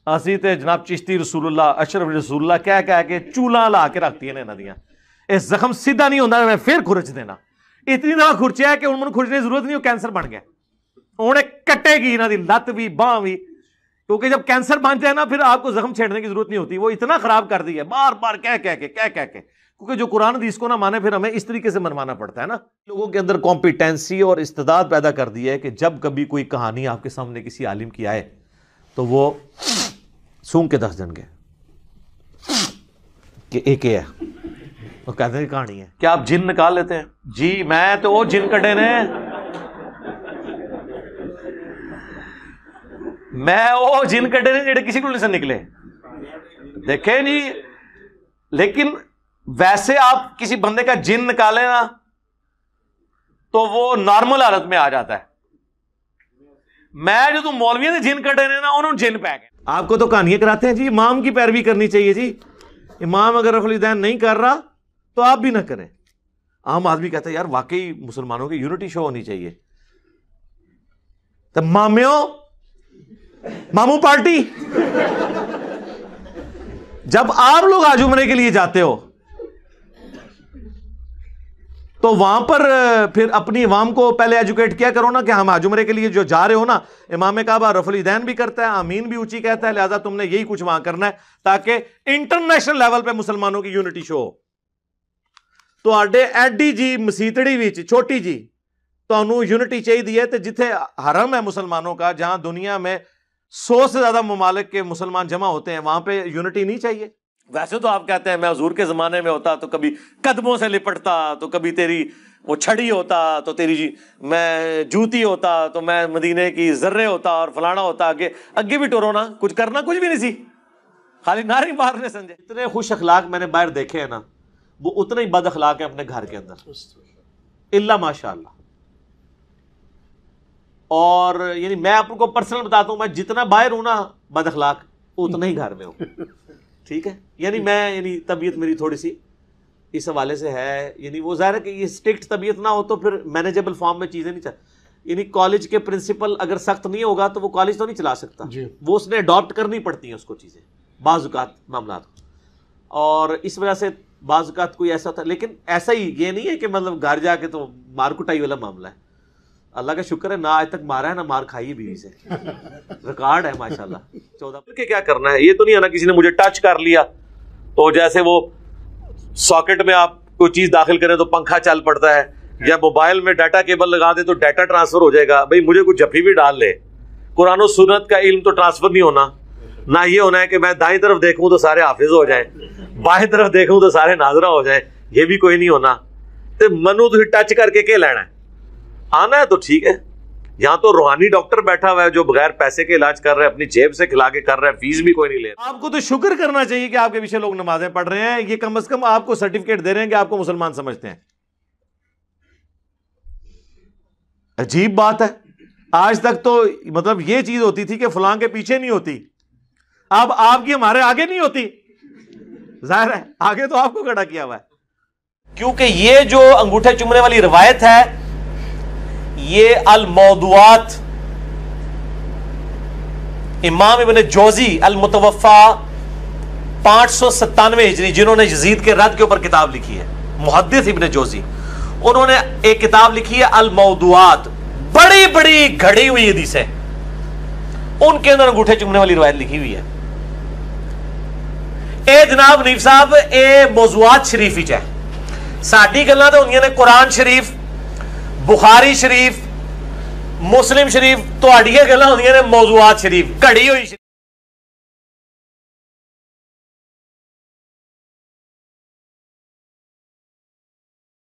असी ते जनाब चिश्ती रसूलुल्लाह अशरफ रसूलुल्लाह कह कह के चूला ला के रखती ने इन्हां दियां। इस जख्म सीधा नहीं होता, मैं फिर खुरच देना। इतनी दफा खुरचिया है कि उन्होंने खुरचने की जरूरत नहीं, वो कैंसर बन गया। उन्हें कटेगी इन्हां दी लत भी बांह भी, क्योंकि जब कैंसर बन जाए ना फिर आपको जख्म छेड़ने की जरूरत नहीं होती। वो इतना खराब कर दिया बार बार कह कह के क्योंकि जो कुरान हदीस को ना माने फिर हमें इस तरीके से मनवाना पड़ता है ना। लोगों के अंदर कॉम्पिटेंसी और इस्तेदाद पैदा कर दी है कि जब कभी कोई कहानी आपके सामने किसी आलिम की आए तो वो सूंघ के दस देंगे कि एक है, वो कहते हैं कहानी है। क्या आप जिन निकाल लेते हैं? जी मैं तो वो जिन कटे ने, मैं वो जिन कटे ने जेड़े किसी को से निकले देखे नहीं। लेकिन वैसे आप किसी बंदे का जिन निकाले ना तो वो नॉर्मल हालत में आ जाता है। मैं जो तुम मौलवियों ने जिन कटे ने ना उन्होंने जिन पै गए। आपको तो कहानियां कराते हैं जी, इमाम की पैरवी करनी चाहिए जी। इमाम अगर रफुल दैन नहीं कर रहा तो आप भी ना करें। आम आदमी कहता है यार वाकई मुसलमानों की यूनिटी शो होनी चाहिए। तो मामू पार्टी जब आप लोग आज उम्रे के लिए जाते हो तो वहां पर फिर अपनी इमाम को पहले एजुकेट किया करो ना कि हम आज उम्रे के लिए जो जा रहे हो ना, इमाम काबा रफुल दैन भी करता है, आमीन भी ऊंची कहता है, लिहाजा तुमने यही कुछ वहां करना है ताकि इंटरनेशनल लेवल पे मुसलमानों की यूनिटी शो हो। तो आडे एडी जी मसीतड़ी विच छोटी जी तो यूनिटी चाहिए तो जिथे हरम है मुसलमानों का, जहां दुनिया में 100 से ज्यादा ममालिक के मुसलमान जमा होते हैं, वहां पे यूनिटी नहीं चाहिए? वैसे तो आप कहते हैं मैं हुजूर के जमाने में होता तो कभी कदमों से लिपटता, तो कभी तेरी वो छड़ी होता, तो तेरी जी मैं जूती होता, तो मैं मदीने की जर्रे होता और फलाना होता। आगे आगे भी टोरो ना, कुछ करना कुछ भी नहीं सी, खाली नारी मारने संजय। इतने खुश अखलाक मैंने बाहर देखे हैं ना, वो उतने ही बद अखलाक है अपने घर के अंदर, इल्ला माशाअल्लाह। और यानी मैं आपको पर्सनल बताता हूं, मैं जितना बाहर हूं ना बद अखलाक उतना ही घर में हूं। ठीक है, यानी मैं तबीयत मेरी थोड़ी सी इस हवाले से है, यानी वो ज़ाहिर है कि ये स्ट्रिक्ट तबीयत ना हो तो फिर मैनेजेबल फॉर्म में चीज़ें नहीं चल। यानी कॉलेज के प्रिंसिपल अगर सख्त नहीं होगा तो वो कॉलेज तो नहीं चला सकता, वो उसने अडॉप्ट करनी पड़ती हैं उसको चीज़ें बाज़-औक़ात मामला। और इस वजह से बाज़-औक़ात कोई ऐसा होता है, लेकिन ऐसा ही ये नहीं है कि मतलब घर जाके तो मार कुटाई वाला मामला है। अल्लाह का शुक्र है ना आज तक मारा है ना मार खाई बीवी से, रिकॉर्ड है माशाल्लाह। 14 के क्या करना है, ये तो नहीं है ना किसी ने मुझे टच कर लिया तो जैसे वो सॉकेट में आप कोई चीज दाखिल करें तो पंखा चल पड़ता है, या मोबाइल में डाटा केबल लगा दे तो डाटा ट्रांसफर हो जाएगा। भाई मुझे कुछ जफ्फी भी डाल ले, कुरान और सुन्नत का इल्म तो ट्रांसफर नहीं होना ना। ये होना है कि मैं दाईं तरफ देखूं तो सारे हाफिज हो जाए, बाएं तरफ देखूं तो सारे नाजरा हो जाए, ये भी कोई नहीं होना। तो मनु तो टच करके क्या लेना है, आना है तो ठीक है। यहां तो रूहानी डॉक्टर बैठा हुआ है जो बगैर पैसे के इलाज कर रहा है, अपनी जेब से खिला के कर रहा है, फीस भी कोई नहीं ले रहा। आपको तो शुक्र करना चाहिए कि आपके पीछे लोग नमाजें पढ़ रहे हैं, ये कम से कम आपको सर्टिफिकेट दे रहे हैं कि आपको मुसलमान समझते हैं। अजीब बात है, आज तक तो मतलब ये चीज होती थी कि फलां के पीछे नहीं होती, अब आपकी हमारे आगे नहीं होती। जाहिर है आगे तो आपको खड़ा किया हुआ है, क्योंकि ये जो अंगूठे चुमने वाली रिवायत है ये अल मौदुआत इमाम इब्न जौजी अल मुतवफ़ा 597 हिजरी, जिन्होंने यजीद के रद्द के ऊपर किताब लिखी है, मुहद्दिस इब्न जौजी, उन्होंने एक किताब लिखी है अल मौदुआत, बड़ी बड़ी घड़ी हुई हदीस है, उनके अंदर अंगूठे चुमने वाली रिवायत लिखी हुई है। ए जनाब नीफ साहब ए मौज़ूआत शरीफ ही है, साडी गल्लां तो होंदियां ने कुरान शरीफ, बुखारी शरीफ, मुस्लिम शरीफ, तुहाडियां गल्लां होंदियां ने मौज़ूआत शरीफ, घड़ी हुई।